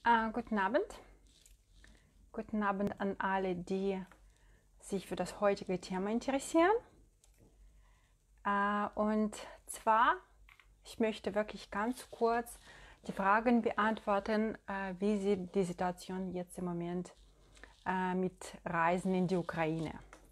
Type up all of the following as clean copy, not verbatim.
Guten Abend. Guten Abend an alle, die sich für das heutige Thema interessieren. Und zwar, ich möchte wirklich ganz kurz die Fragen beantworten, wie sieht die Situation jetzt im Moment mit Reisen in die Ukraine.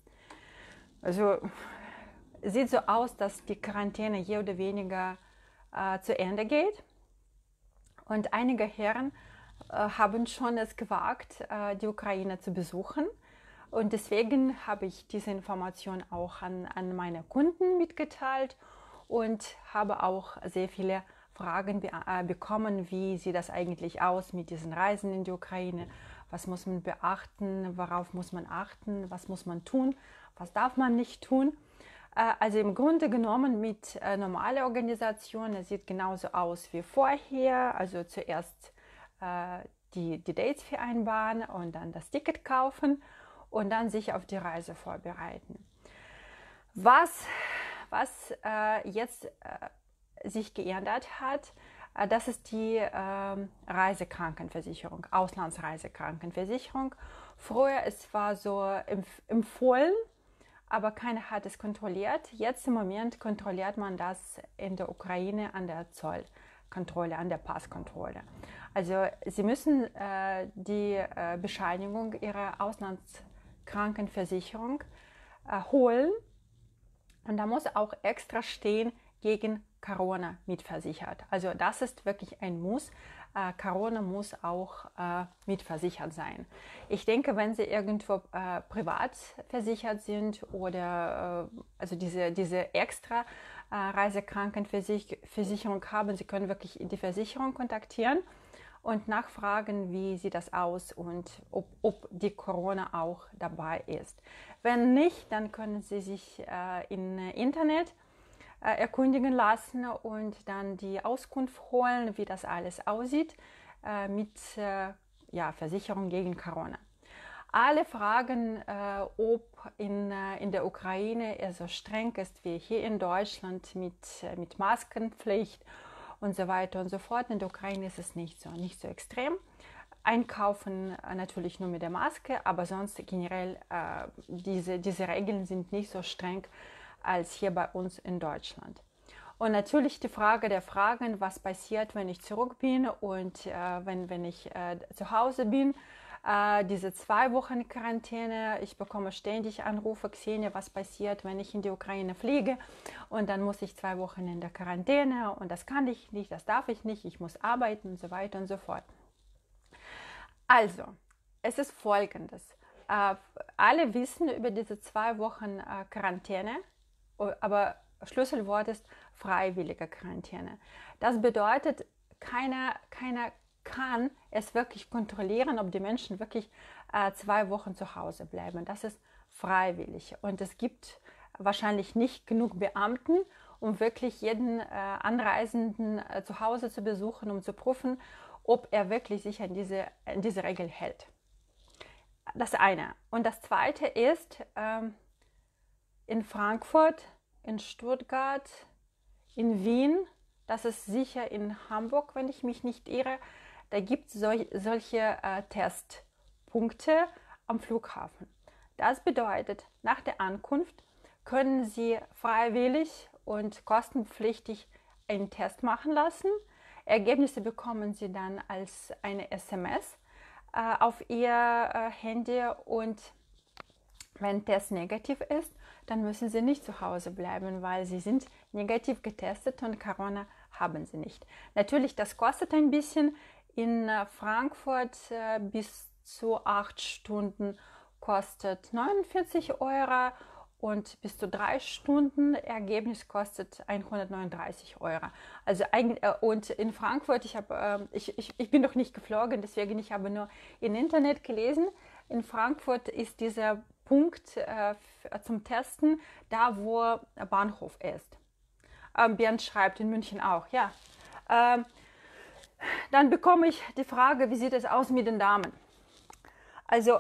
Also es sieht so aus, dass die Quarantäne je oder weniger zu Ende geht. Und einige Herren haben schon es gewagt, die Ukraine zu besuchen. Und deswegen habe ich diese Information auch an meine Kunden mitgeteilt und habe auch sehr viele Fragen bekommen, wie sieht das eigentlich aus mit diesen Reisen in die Ukraine, was muss man beachten, worauf muss man achten, was muss man tun, was darf man nicht tun. Also im Grunde genommen mit normaler Organisation, es sieht genauso aus wie vorher, also zuerst die Dates vereinbaren und dann das Ticket kaufen und dann sich auf die Reise vorbereiten. Was jetzt sich geändert hat, das ist die Reisekrankenversicherung, Auslandsreisekrankenversicherung. Früher es war so empfohlen, aber keiner hat es kontrolliert. Jetzt im Moment kontrolliert man das in der Ukraine an der Zollkontrolle, an der Passkontrolle. Also Sie müssen die Bescheinigung Ihrer Auslandskrankenversicherung holen und da muss auch extra stehen, gegen Corona mitversichert. Also das ist wirklich ein Muss. Corona muss auch mitversichert sein. Ich denke, wenn Sie irgendwo privat versichert sind oder also diese extra Reisekrankenversicherung haben, Sie können wirklich die Versicherung kontaktieren und nachfragen, wie sieht das aus und ob die Corona auch dabei ist. Wenn nicht, dann können Sie sich im Internet erkundigen lassen und dann die Auskunft holen, wie das alles aussieht mit Versicherung gegen Corona. Alle fragen, ob in der Ukraine es so streng ist wie hier in Deutschland mit Maskenpflicht und so weiter und so fort. In der Ukraine ist es nicht so extrem. Einkaufen natürlich nur mit der Maske, aber sonst generell diese Regeln sind nicht so streng als hier bei uns in Deutschland. Und natürlich die Frage der Fragen, was passiert, wenn ich zurück bin und wenn ich zu Hause bin. Diese 2 Wochen Quarantäne, ich bekomme ständig Anrufe, Xenia, was passiert, wenn ich in die Ukraine fliege und dann muss ich 2 Wochen in der Quarantäne und das kann ich nicht, das darf ich nicht, ich muss arbeiten und so weiter und so fort. Also, es ist Folgendes. Alle wissen über diese 2 Wochen Quarantäne, aber Schlüsselwort ist freiwillige Quarantäne. Das bedeutet, keiner kann es wirklich kontrollieren, ob die Menschen wirklich 2 Wochen zu Hause bleiben. Das ist freiwillig. Und es gibt wahrscheinlich nicht genug Beamten, um wirklich jeden Anreisenden zu Hause zu besuchen, um zu prüfen, ob er wirklich sich an diese Regel hält. Das eine. Und das zweite ist, in Frankfurt, in Stuttgart, in Wien, das ist sicher in Hamburg, wenn ich mich nicht irre, da gibt es solche Testpunkte am Flughafen. Das bedeutet, nach der Ankunft können Sie freiwillig und kostenpflichtig einen Test machen lassen. Ergebnisse bekommen Sie dann als eine SMS auf Ihr Handy und wenn Test negativ ist, dann müssen Sie nicht zu Hause bleiben, weil Sie sind negativ getestet und Corona haben Sie nicht. Natürlich, das kostet ein bisschen. In Frankfurt bis zu 8 Stunden kostet 49 Euro und bis zu 3 Stunden Ergebnis kostet 139 Euro. Also und in Frankfurt, ich bin noch nicht geflogen, deswegen ich habe nur im Internet gelesen. In Frankfurt ist dieser Punkt zum Testen da, wo der Bahnhof ist. Bernd schreibt in München auch, ja. Dann bekomme ich die Frage, wie sieht es aus mit den Damen? Also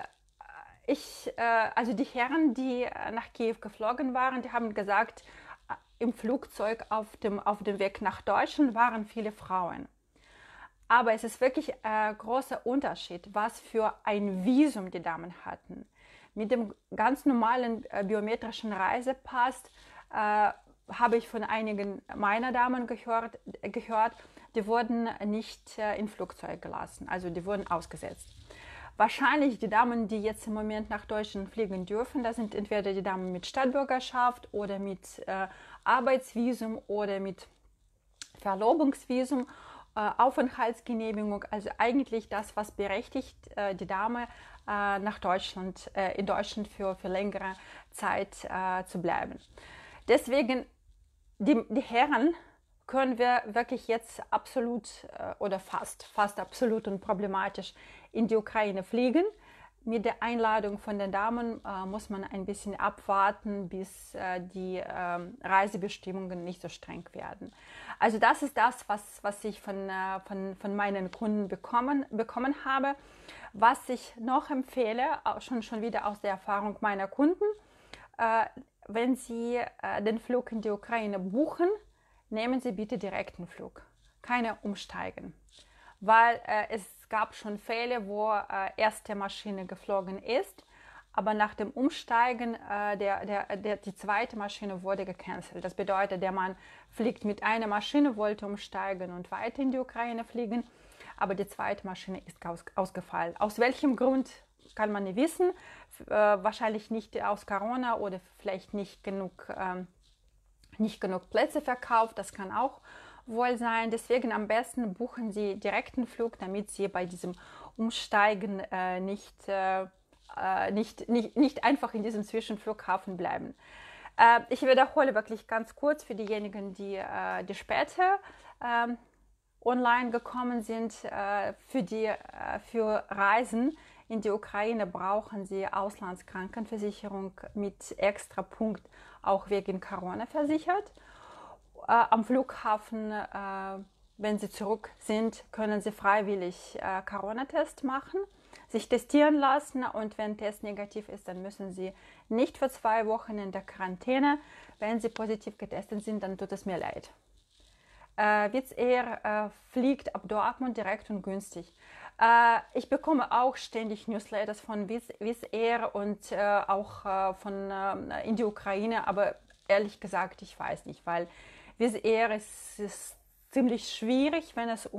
also die Herren, die nach Kiew geflogen waren, die haben gesagt, im Flugzeug auf dem Weg nach Deutschland waren viele Frauen. Aber es ist wirklich ein großer Unterschied, was für ein Visum die Damen hatten. Mit dem ganz normalen biometrischen Reisepass habe ich von einigen meiner Damen gehört, die wurden nicht in Flugzeug gelassen, also die wurden ausgesetzt. Wahrscheinlich die Damen, die jetzt im Moment nach Deutschland fliegen dürfen, das sind entweder die Damen mit Staatsbürgerschaft oder mit Arbeitsvisum oder mit Verlobungsvisum, Aufenthaltsgenehmigung, also eigentlich das, was berechtigt die Dame nach Deutschland, in Deutschland für längere Zeit zu bleiben. Deswegen, die Herren können wir wirklich jetzt absolut oder fast absolut unproblematisch in die Ukraine fliegen. Mit der Einladung von den Damen muss man ein bisschen abwarten, bis die Reisebestimmungen nicht so streng werden. Also das ist das, was ich von meinen Kunden bekommen habe. Was ich noch empfehle, schon wieder aus der Erfahrung meiner Kunden, wenn Sie den Flug in die Ukraine buchen, nehmen Sie bitte direkten Flug, keine Umsteigen. Weil es gab schon Fälle, wo erste Maschine geflogen ist, aber nach dem Umsteigen die zweite Maschine wurde gecancelt. Das bedeutet, der Mann fliegt mit einer Maschine, wollte umsteigen und weiter in die Ukraine fliegen, aber die zweite Maschine ist ausgefallen. Aus welchem Grund kann man nicht wissen, wahrscheinlich nicht aus Corona oder vielleicht nicht genug Plätze verkauft, das kann auch wohl sein. Deswegen am besten buchen Sie direkten Flug, damit Sie bei diesem Umsteigen nicht einfach in diesem Zwischenflughafen bleiben. Ich wiederhole wirklich ganz kurz für diejenigen, die später online gekommen sind. Für Reisen in die Ukraine brauchen Sie Auslandskrankenversicherung mit extra Punkt, auch wegen Corona versichert. Am Flughafen, wenn Sie zurück sind, können Sie freiwillig Corona-Test machen, sich testieren lassen, und wenn Test negativ ist, dann müssen Sie nicht für 2 Wochen in der Quarantäne. Wenn Sie positiv getestet sind, dann tut es mir leid. Wizz Air fliegt ab Dortmund direkt und günstig. Ich bekomme auch ständig Newsletters von Wizz Air und auch in die Ukraine, aber ehrlich gesagt, ich weiß nicht, weil Wizz Air ist ziemlich schwierig, wenn es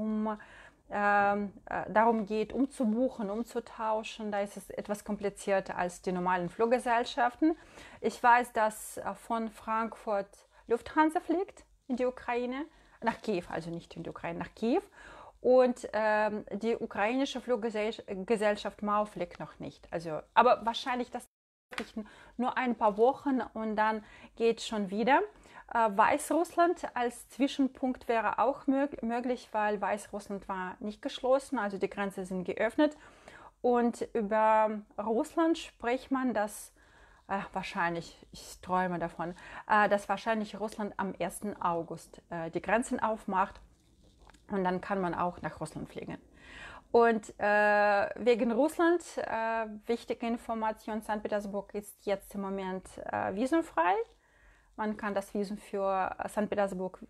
darum geht, umzubuchen, umzutauschen. Da ist es etwas komplizierter als die normalen Fluggesellschaften. Ich weiß, dass von Frankfurt Lufthansa fliegt in die Ukraine, nach Kiew, also nicht in die Ukraine, nach Kiew. Und die ukrainische Fluggesellschaft MAU fliegt noch nicht. Also, aber wahrscheinlich das nur ein paar Wochen und dann geht es schon wieder. Weißrussland als Zwischenpunkt wäre auch möglich, weil Weißrussland war nicht geschlossen, also die Grenzen sind geöffnet. Und über Russland spricht man, dass wahrscheinlich, ich träume davon, dass wahrscheinlich Russland am 1. August die Grenzen aufmacht und dann kann man auch nach Russland fliegen. Und wegen Russland, wichtige Information, St. Petersburg ist jetzt im Moment visumfrei. Man kann das Visum für St. Petersburg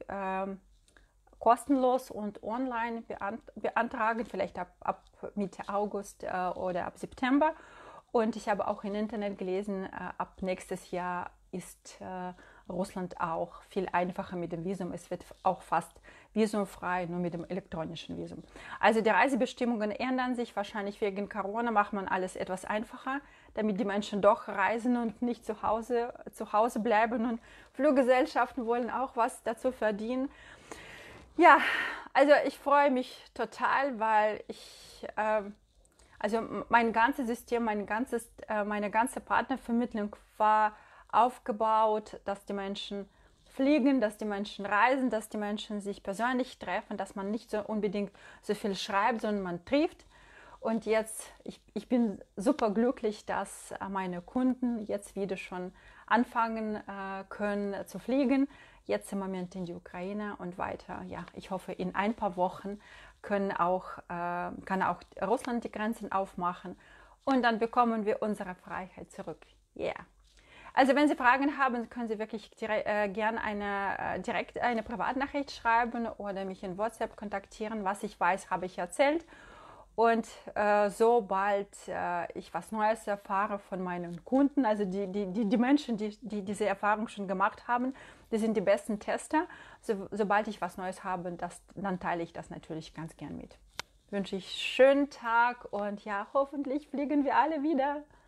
kostenlos und online beantragen, vielleicht ab Mitte August oder ab September. Und ich habe auch im Internet gelesen, ab nächstes Jahr ist Russland auch viel einfacher mit dem Visum. Es wird auch fast visumfrei, nur mit dem elektronischen Visum. Also die Reisebestimmungen ändern sich. Wahrscheinlich wegen Corona macht man alles etwas einfacher, damit die Menschen doch reisen und nicht zu Hause bleiben. Und Fluggesellschaften wollen auch was dazu verdienen. Ja, also ich freue mich total, weil also mein ganzes System, meine ganze Partnervermittlung war aufgebaut, dass die Menschen fliegen, dass die Menschen reisen, dass die Menschen sich persönlich treffen, dass man nicht so unbedingt so viel schreibt, sondern man trifft. Und jetzt, ich bin super glücklich, dass meine Kunden jetzt wieder schon anfangen können zu fliegen. Jetzt im Moment in die Ukraine und weiter. Ja, ich hoffe, in ein paar Wochen kann auch Russland die Grenzen aufmachen und dann bekommen wir unsere Freiheit zurück. Yeah. Also wenn Sie Fragen haben, können Sie wirklich gerne direkt eine Privatnachricht schreiben oder mich in WhatsApp kontaktieren. Was ich weiß, habe ich erzählt. Und sobald ich was Neues erfahre von meinen Kunden, also die Menschen, die diese Erfahrung schon gemacht haben, die sind die besten Tester. Sobald ich was Neues habe, dann teile ich das natürlich ganz gern mit. Wünsche ich einen schönen Tag und ja, hoffentlich fliegen wir alle wieder.